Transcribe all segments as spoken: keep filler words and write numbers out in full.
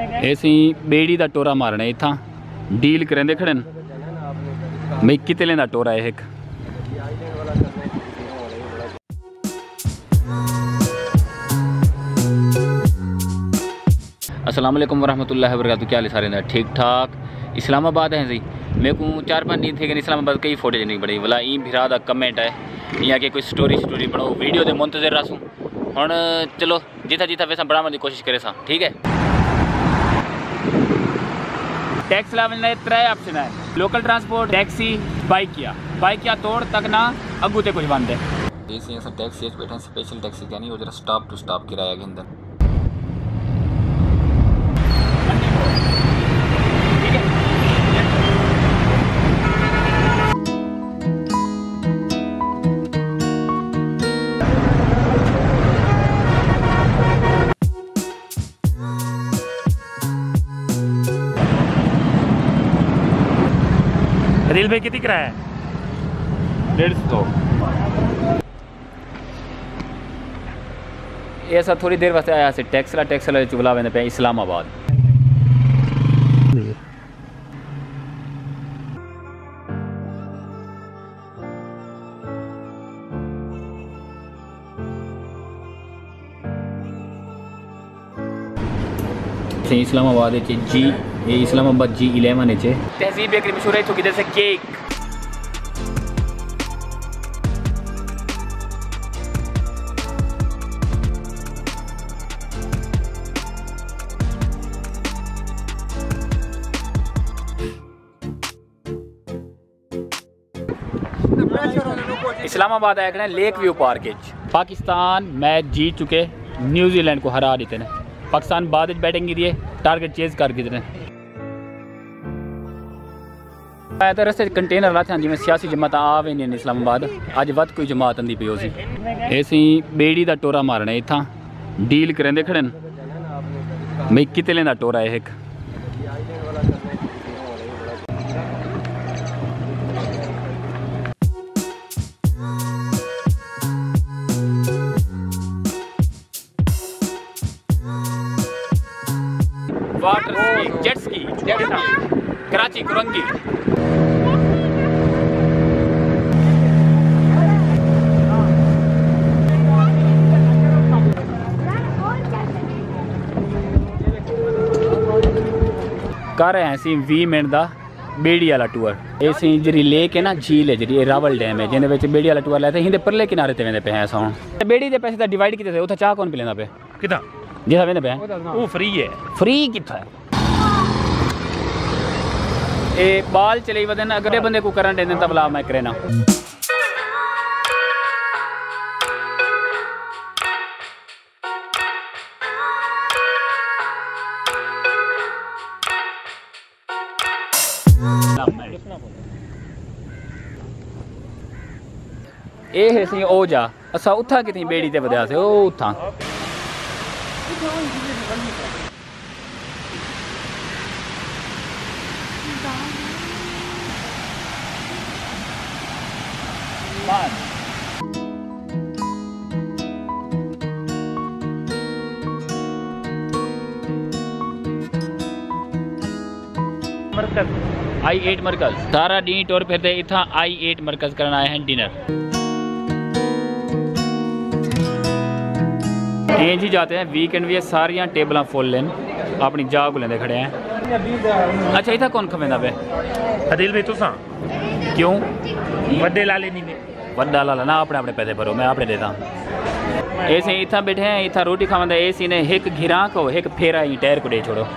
ऐसी बेड़ी का टोरा मारना इतना डील करेंदे खड़े भाई कितने का टोरा है एक। अस्सलाम वालेकुम वरहमतुल्लाहि वबरकातुहू। क्या हाल है सारे ठीक ठाक। इस्लामाबाद है जी मेरे को चार पाँच दिन थे कि इस्लामाबाद कई फोटेज नहीं बड़ी वाला ई भिरा दा कमेंट है या कि कोई स्टोरी स्टोरी बनाओ वीडियो दे मुंतजर रसूँ हुण चलो जिथा जिथा वैसा बनाने की कोशिश करे सा ठीक है। टैक्स लाने त्रै ऑप्शन है local transport taxi Bykea Bykea तोड़ तक ना अगू ते कुछ बंद है। जैसे सब टैक्सी बैठे स्पेशल टैक्सी क्या नहीं वो जरा स्टॉप टू स्टॉप किराया के अंदर रेल भाई कितनी किराया है? डेढ़ सौ। ऐसा थोड़ी देर वास्ते आया से टैक्स ला टैक्स ला चुगला वेंदे पे इस्लामाबाद। इस्लामाबाद जी ये इस्लामाबाद जी इलेवन है तहजीब बेकरी मशहूर है तो किधर से केक इस्लामाबाद आया lake view park. Pakistan match जीत चुके न्यूजीलैंड को हरा देते हैं। पाकिस्तान बाद बैटिंग की टारगेट चेज कर कितने तो रस्ते कंटेनर लाते जिमें सियासी जमात आवे नहीं इस्लामाबाद अज वत कोई जमात आँदी पी सी ऐसी बेड़ी का टोरा मारना इतना डील करेंदे खड़े भाई कितने का टोरा है एक। Water ski jet ski Karachi Korangi कर रहे हैं सी बीस मिनट का बेड़ी वाला टूर। ये सी जी लेक है ना झील है जी रावल डैम है जिन्हें बेड़ी वाला टूर लाते हिंदे परले किनारे ते वेंदे पे हैं असां बेड़ी के पैसे डिवाइड किते उथे चाह कौन पिलेंदा पे कितना जिथा वेंदे पे वो फ्री है फ्री किथा है ए बाल चले वदन अगले बंदे को करंट देने तब ला मैं करे ना ए है सी ओ जा असा उठा कितनी बेड़ी ते वदया से ओ उठा मरकज आई एट मरकज सारा डी टोर फिरते इतना आई एट मरकज करना आए हैं डिनर ए जी जाते हैं वीकेंड भी सारिया टेबल फुल लेन अपनी जाग को लेंदे खड़े हैं। अच्छा इतना कौन खवेंदा पे अदिल भाई तुसा क्यों वड्डे लाले नहीं ने वड्डा लाला ना अपने अपने पैसे भरो मैं अपने देता ऐसे इतना बैठे हैं इतना रोटी खावा ए सी ने एक घिरा को एक फेरा ही टायर को दे छोड़ो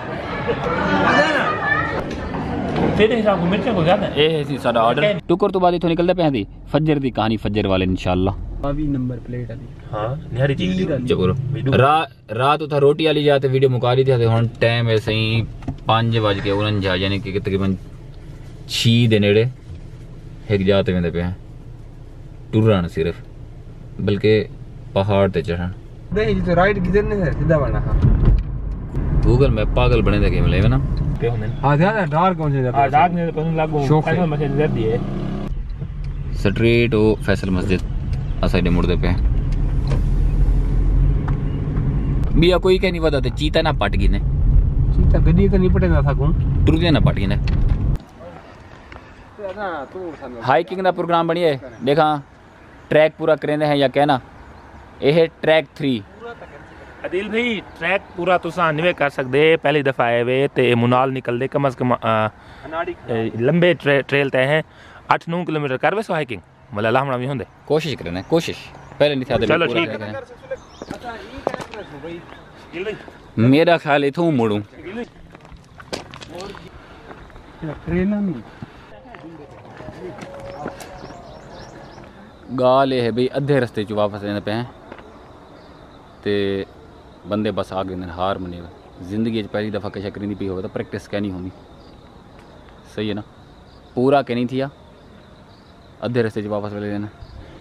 तेरे हिसाब को मिर्चा को ज्यादा ए है सी साडा ऑर्डर टुकर तो बाद इथों निकलदे पे दी फज्जर दी कहानी फज्जर वाले इंशाल्लाह अभी नंबर प्लेट वाली हां निहारी चीज जबरो रात रात उथा रोटी वाली जाते वीडियो मुका दी थे हुन टाइम है सही पाँच बज के उनचास यानी कि तकरीबन छह दे नेड़े एक जाते वेंदे पे टुरन सिर्फ बल्कि पहाड़ ते चढ़न नहीं तो राइट किधर ने है सीधा वाला हां गूगल मैप पागल बने थे मिले ना हां ज्यादा डार्क कौन से हां डार्क ने पसंद लागो फैसल मस्जिद दे दिए स्ट्रेट ओ फैसल मस्जिद असाइड मुड़दे पे बिया कोई कह नहीं वदा ते चीता ना पट गई ने चीता गड्डी तो नहीं पटे ना था कौन टुर गया ना पार्टी ने हाइकिंग का प्रोग्राम बनिए देखा ट्रैक पूरा करेंदे हैं या कहना यह ट्रैक थ्री अदिल भाई ट्रैक पूरा तुसा निवे कर सकते पहली दफा आए वे ते मुनाल निकल दे कम अज कम लंबे ट्रे, ट्रेल तय हैं आठ नौ किलोमीटर कर वैसो हाइकिंग मतलब लामड़ा भी होंगे कोशिश करना कोशिश पहले नहीं था चलो ठीक है मेरा ख्याल इथों मुड़ू गाल ये है भाई अद्धे रस्ते च वापस लेने पे हैं ते बंदे बस आ गए हार मने जिंदगी पहली दफ़ा किश करी पी हो तो प्रैक्टिस कहनी होनी सही है ना पूरा कहनी थी अद्धे रस्ते च वापस ले लेना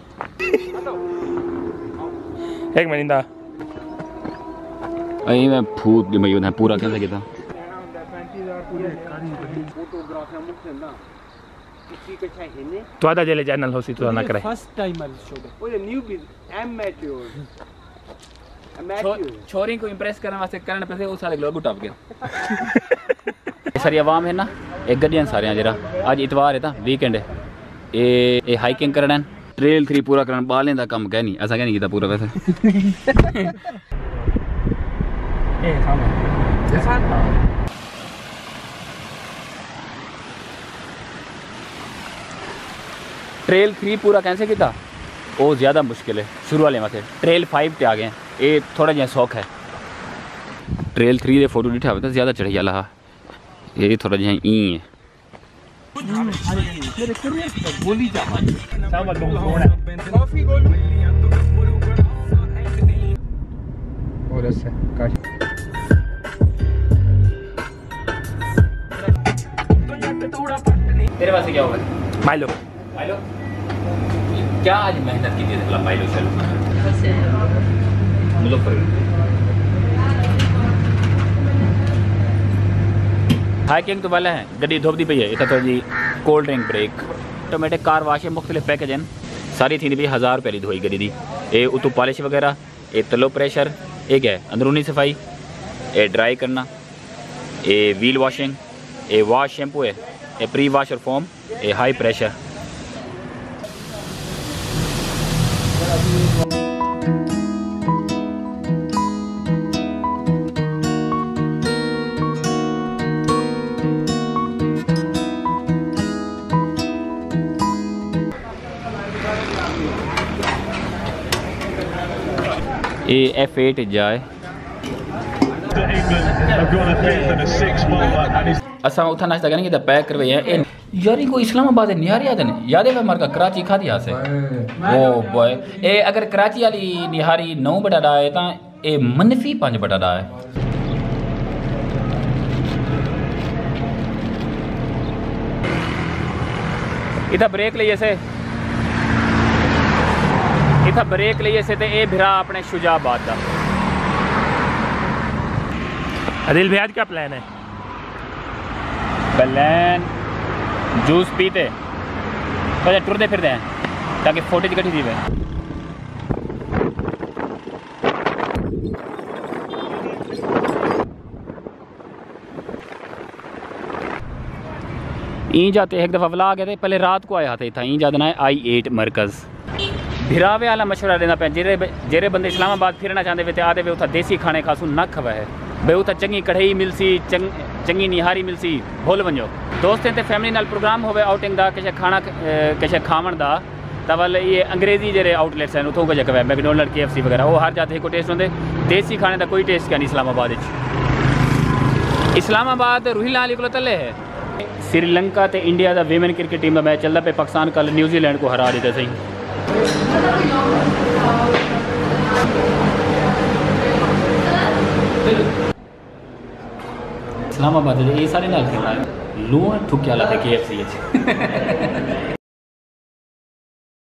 एक महीना अई मैं फूट दी मैं पूरा कैसे किया तो आधा जेले चैनल हो सी तो ना करे फर्स्ट टाइमर शो ओ ये न्यू बी एमेच्योर छोरी को इंप्रेस करने वास्ते करने पे उस सारे लोग टप गया सारी आवाम है ना एक गड्डियां सारे जरा आज इतवार है ता वीकेंड है ए ए हाइकिंग करना ट्रेल थ्री पूरा करना बालें दा काम कह नहीं ऐसा कह नहीं कीता पूरा वैसे ए सामने ट्रेल थ्री पूरा कैसे किया वो ज़्यादा मुश्किल है शुरू वाले में थे ट्रेल फाइव पे आ गए ये थोड़ा जहा सौख है ट्रेल थ्री के फोटो डिठा हुआ तो ज़्यादा चढ़ी वाला ये थोड़ा जहा ई है तेरे पास क्या होगा माइलो माइलो क्या आज मेहनत की थी माइलो चलो हाइकिंग तो वाला है गड्डी धोप दी पई है इतना तो जी cold drink break automatic car wash है मुख्तलिफ पैकेज हैं सारी थी भी हज़ार रुपये की धोई गड्डी दी ये उतू पॉलिश वगैरह ये तलो प्रेशर एक है अंदरूनी सफाई ये ड्राई करना ये व्हील वॉशिंग ये वॉश शैम्पू है ये प्री वॉश और फोम ये हाई प्रेशर ये एफ एट जाए असा उठा नाश्ता करने की पैक करवाई है यारी को इस्लामाबाद निहारी याद है याद है मार का कराची खा दिया से ओ बॉय ए अगर कराची वाली निहारी नौ बटा डा है ता ए मनफी पांच बटा डा है इधर ब्रेक लिए से इधर ब्रेक लिए से ते ए भिरा अपने शुजाबाद दा अदिल भाई आज क्या प्लान है प्लान जूस पीते थोड़ा टुरते फिरते हैं ताकि फोटेज कटी थी वे ई जाते एक दफ़ा वला गए थे पहले रात को आया था ई जाना है आई एट मरकज़ भिरावे वाला मशवरा देना पे जेरे जेरे बंदे इस्लामाबाद फिरना चाहते वे आते वे उथा देसी खाने खासू न खवा है बे उथा चंगी कढ़ाई मिलसी चंग चंगी निहारी मिलसी भुल वञो दोस्तें ते फैमिली नाल प्रोग्राम होवे आउटिंग दा किश खाना किश खावन दा तवल ये अंग्रेजी जेरे आउटलेट्स हैं उथों कुछ कवे मैकडोनल्ड के एफ सी वगैरह वो हर जाते एक टेस्ट होंगे देसी खाने का कोई टेस्ट क्या नहीं इस्लामाबाद इस्लामाबाद रूहिला अली को तले है श्रीलंका ते इंडिया का वीमेन क्रिकेट टीम का मैच चलता पे पाकिस्तान कल न्यूजीलैंड को हरा देते सही इस्लामाबाद ये सारे नाल खेलना है लूआ ठुक्या ला के एफ सी